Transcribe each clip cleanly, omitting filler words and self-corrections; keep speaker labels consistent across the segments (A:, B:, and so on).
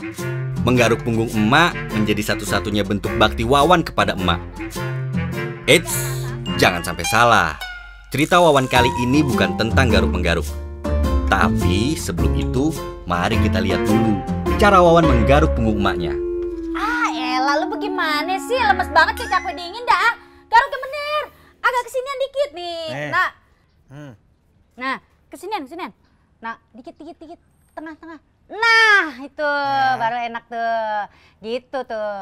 A: Menggaruk punggung emak menjadi satu-satunya bentuk bakti Wawan kepada emak. Eits, jangan sampai salah. Cerita Wawan kali ini bukan tentang garuk-menggaruk. Tapi sebelum itu, mari kita lihat dulu cara Wawan menggaruk punggung emaknya.
B: Ah elah, lu bagaimana sih? Lemes banget kayak capek dingin dah. Garuknya bener. Agak kesinian dikit nih. Nah, kesinian. Nah, dikit. Tengah. Nah, itu baru enak tuh. Gitu tuh.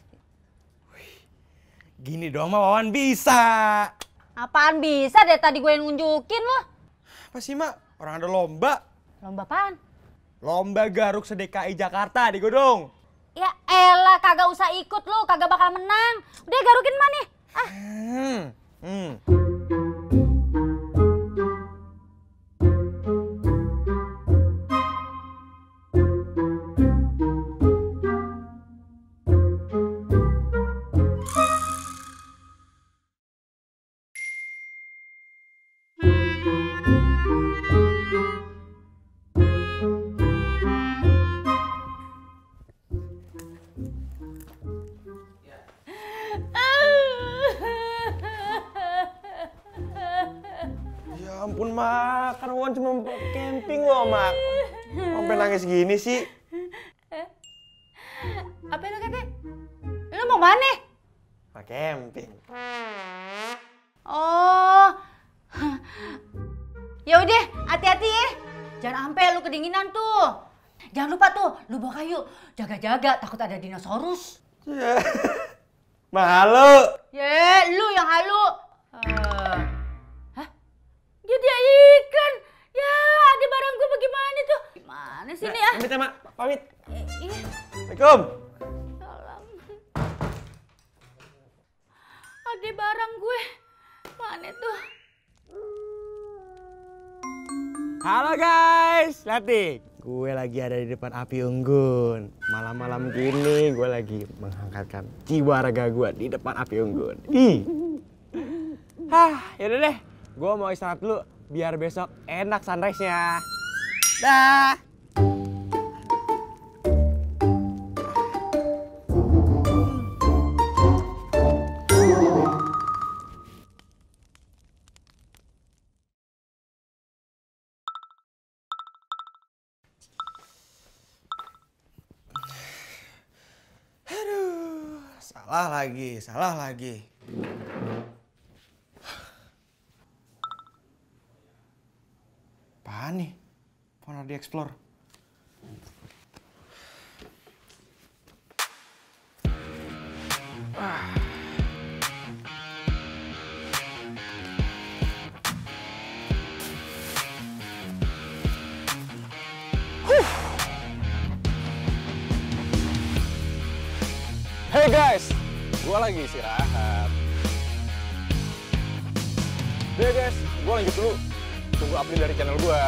C: Gini doang mah Wawan bisa.
B: Apaan bisa? Dari tadi gue yang nunjukin loh.
C: Apa sih, Mak? Orang ada lomba.
B: Lomba apaan?
C: Lomba garuk se-DKI Jakarta di Godong.
B: Ya elah, kagak usah ikut lu, kagak bakal menang. Udah garukin mah nih.
C: Ya ampun, Mak. Kan Wawan cuma camping loh, Mak. Sampai nangis gini sih.
B: Apa lu kata? Lu mau mana?
C: Mak camping.
B: Oh. Ya udah, hati-hati ya. Jangan sampai lu kedinginan tuh. Jangan lupa tuh, lu bawa kayu. Jaga-jaga, takut ada dinosaurus.
C: Malu.
B: Ya, lu yang halu. Hah? Jadi iklan. Ya, ada barang gue bagaimana tuh? Gimana sih nih ah?
C: Pamit ya, Mak. Pamit.
B: Iya.
C: Assalamualaikum.
B: Salam. Ada barang gue. Mana tuh?
C: Halo guys, lihat nih. Gue lagi ada di depan api unggun. Malam-malam gini gue lagi menghangatkan jiwa raga gue di depan api unggun. Yaudah deh. Gue mau istirahat dulu biar besok enak sunrise-nya. Dah. Salah lagi. Apaan nih? Pernah di-explore. Hey guys, gue lagi istirahat. Deh guys, gue lanjut dulu. Tunggu update dari channel gue.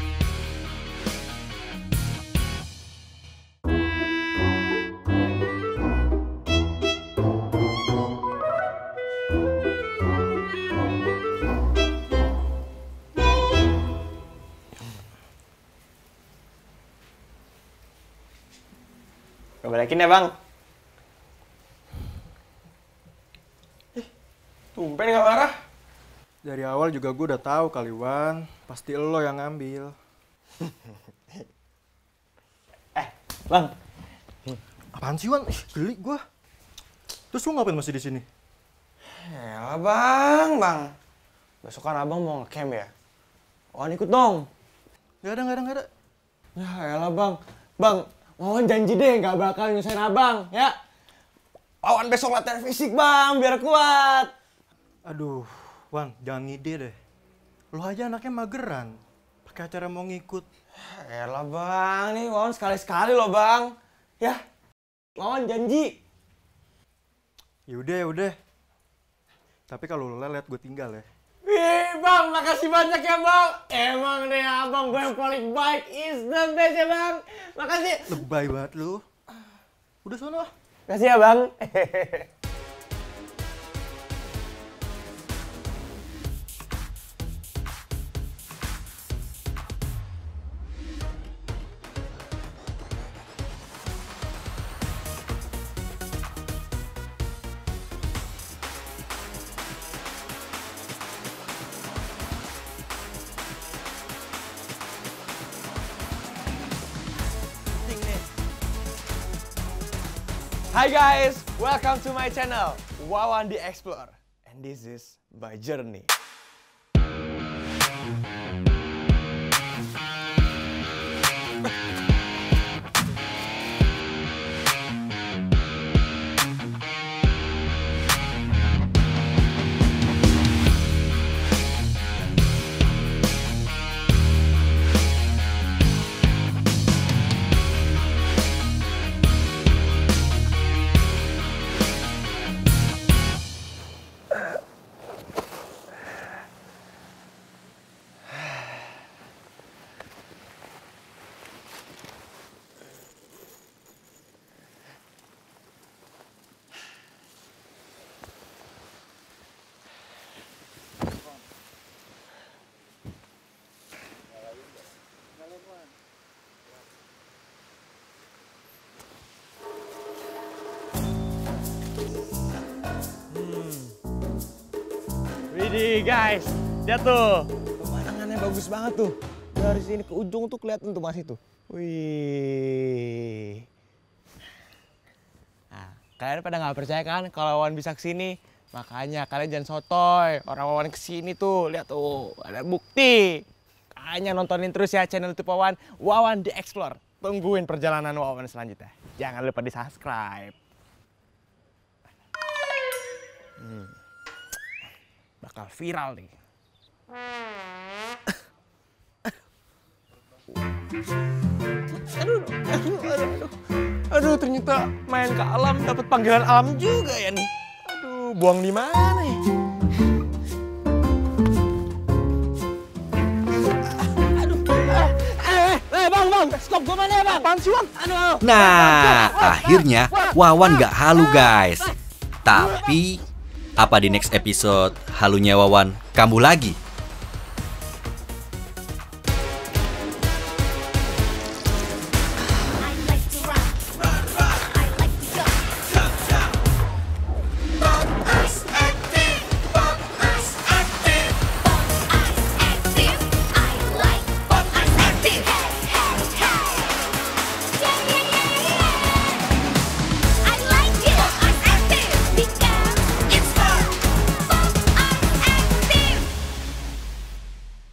C: Balikin ya bang. Tumpen gak marah?
D: Dari awal juga gue udah tahu kali Wan, pasti lo yang ngambil.
C: Bang.
D: Apaan sih Wan? Geli gue. Terus lo ngapain masih di sini?
C: Yalah bang. Besok kan abang mau nge-camp ya. Wan ikut dong.
D: Gak ada.
C: Ya elah bang, Wawan janji deh gak bakal nyusahin abang, ya. Wawan besok latihan fisik bang, biar kuat.
D: Aduh, Wan, jangan ngide deh. Lo aja anaknya mageran, pakai acara mau ngikut.
C: Elah bang, nih Wawan sekali-sekali loh bang. Ya, Wawan janji.
D: Yaudah. Tapi kalau lo lelet gue tinggal ya.
C: Wih bang, makasih banyak ya bang. Emang deh abang gue yang paling baik, is the best ya bang. Makasih.
D: Lebay banget lu. Udah sono.
C: Makasih ya bang. Hi guys, welcome to my channel, Wawan the Explorer. And this is my journey. Widih guys, lihat tuh, pemandangannya bagus banget tuh. Dari sini ke ujung tuh kelihatan tuh masih tuh. Wih. Nah, kalian pada nggak percaya kan kalau Wawan bisa kesini? Makanya kalian jangan sotoy. Orang Wawan kesini tuh, lihat tuh, ada bukti. Makanya nontonin terus ya channel YouTube Wawan, Wawan the Explorer. Tungguin perjalanan Wawan selanjutnya. Jangan lupa di subscribe. Bakal viral nih. Aduh, ternyata main ke alam dapat panggilan alam juga ya nih. Aduh, buang di mana ya? Bang, stop gue mana ya bang? Apaan sih bang? Aduh.
A: Nah, akhirnya Wawan gak halu guys. Tapi, apa di next episode halunya Wawan kambuh lagi?